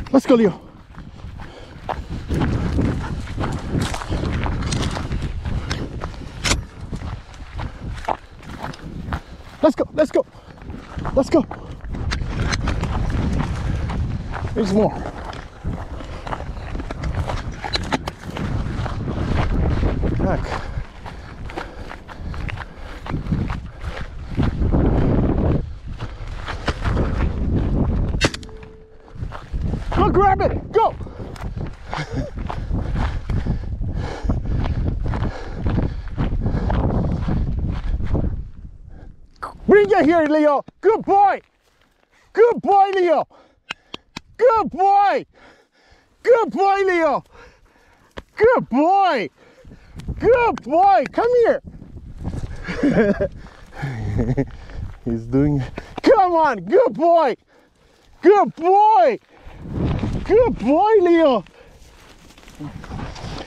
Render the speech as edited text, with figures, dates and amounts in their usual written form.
Let's go, Leo. Let's go, let's go, let's go. There's more. Back. Go grab it, go. Bring it here, Leo. Good boy. Good boy, Leo. Good boy. Good boy, Leo. Good boy. Good boy. Come here. He's doing. Come on. Good boy. Good boy. Good boy, Leo.